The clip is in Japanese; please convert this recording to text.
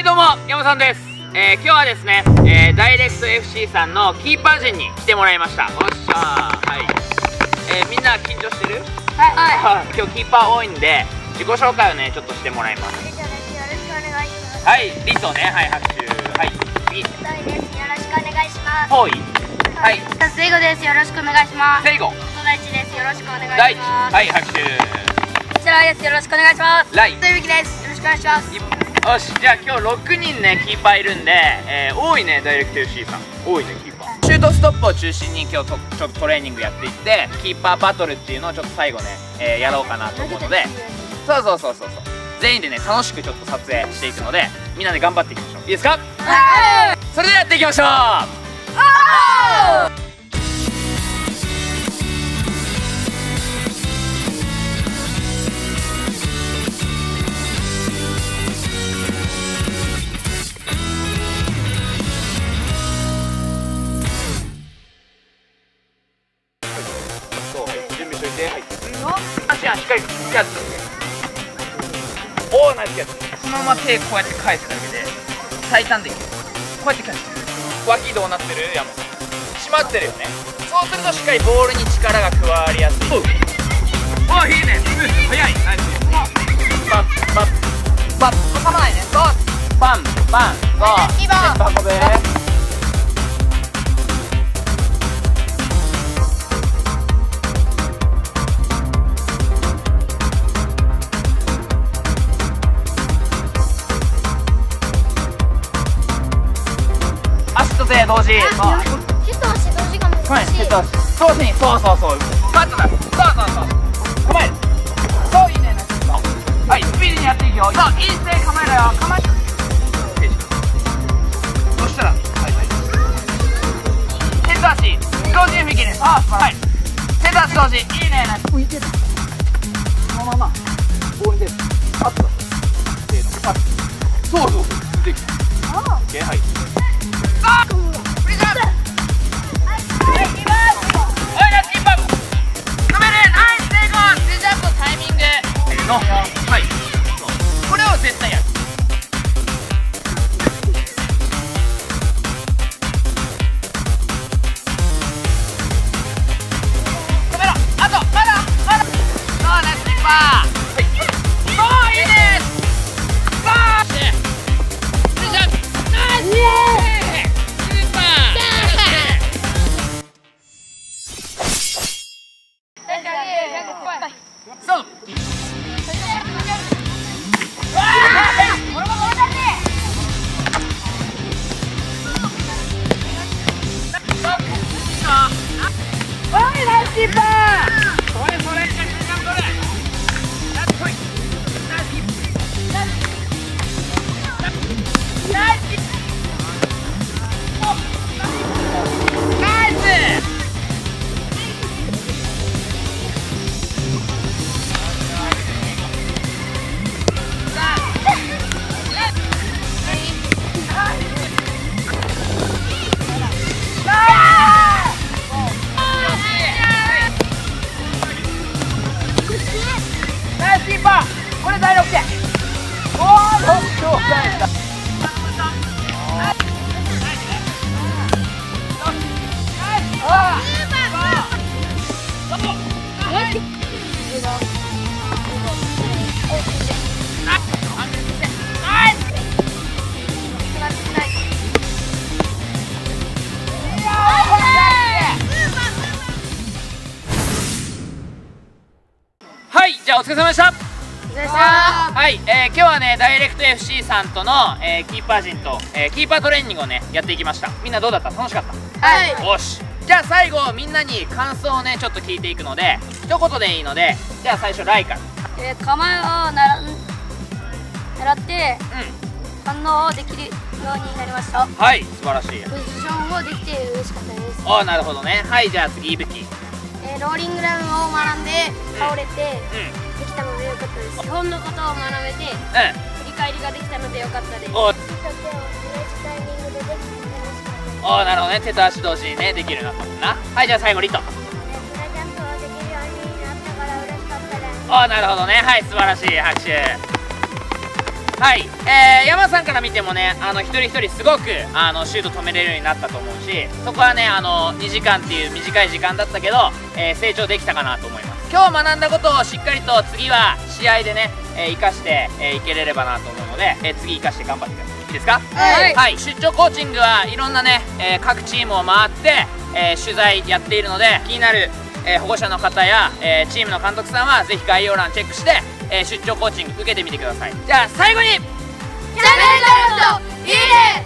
はいどうも、山さんです。今日はですね、ダイレクト FC さんのキーパー陣に来てもらいました。おっしゃー。はい。みんな緊張してる？はい。今日キーパー多いんで、自己紹介をね、ちょっとしてもらいます。 よろしくお願いします。 はい、リトね、はい、拍手。はい、次。 大です。よろしくお願いします。 ポイ。はい。 セイゴです。よろしくお願いします。 セイゴ。 大地です。よろしくお願い大地。 します。 はい、拍手。 白井です。よろしくお願いします。 ライ。 というきです。よろしくお願いします。 よし、じゃあ今日6人ね、キーパーいるんで、多いね、ダイレクト FC さん。多いね、キーパー。シュートストップを中心に今日ちょっとトレーニングやっていって、キーパーバトルっていうのをちょっと最後ね、やろうかなと思うので、そう。全員でね、楽しくちょっと撮影していくので、みんなで頑張っていきましょう。いいですか？はい！それではやっていきましょう！準備しといて、はい。足はしっかりキャッチして。おー、ナイスキャッチ。そのまま手こうやって返すだけで最短でいける。こうやってキャッチ。脇どうなってる？山さん。締まってるよね。そうするとしっかりボールに力が加わりやすい。おー、いいね。早い。ナイス。バッ挟まないね。そう。バンそう。 2番運べ。同時。 手と足同時が難しい。 そう。カットだ。そう。構える。そう、いいね。はい、スピーディーにやっていくよ。そう、いい姿勢構えろよ。構える。そしたら、はい。手と足同時に右ね。はい。手と足同時。いいね。浮いてた。そのままボールでパッと。せーの。パッ。そう。できた。はい。はい、これを絶対やる。止めろ。あとまだそうね、スキッパー。はい、そう、いいね。そうナイススーパー。そう。キーパー。それ。これ第6点。おー、6点。はい、じゃあお疲れ様でした。はい、今日はね、ダイレクト FC さんとの、キーパー陣と、キーパートレーニングをね、やっていきました。みんなどうだった？楽しかった？ はい。 よし。じゃあ最後、みんなに感想をね、ちょっと聞いていくので、一言でいいので、じゃあ最初、ライから。 構えを狙って、反応できるようになりました。 はい、素晴らしい。 ポジションをできて嬉しかったです。 ああ、なるほどね。はい、じゃあ次、イブキ。 ローリングランを学んで、倒れて、できたのでよかったです。基本のことを学べて、振り返りができたのでよかったです。 ああ、なるほどね。手と足同時にね、できるようになったもんな。はい、じゃあ最後、リト。ああ、なるほどね。はい、素晴らしい。拍手。 はい、山さんから見てもね、一人一人すごくシュート止めれるようになったと思うし、そこはね2時間っていう短い時間だったけど、成長できたかなと思います。今日学んだことをしっかりと次は試合でね、生かして、いけれればなと思うので、次生かして頑張ってください。いいですか？ はい、 はい、出張コーチングはいろんなね、各チームを回って、取材やっているので、気になる、保護者の方や、チームの監督さんはぜひ概要欄チェックして、出張コーチング受けてみてください。じゃあ最後にチャンネル登録といいね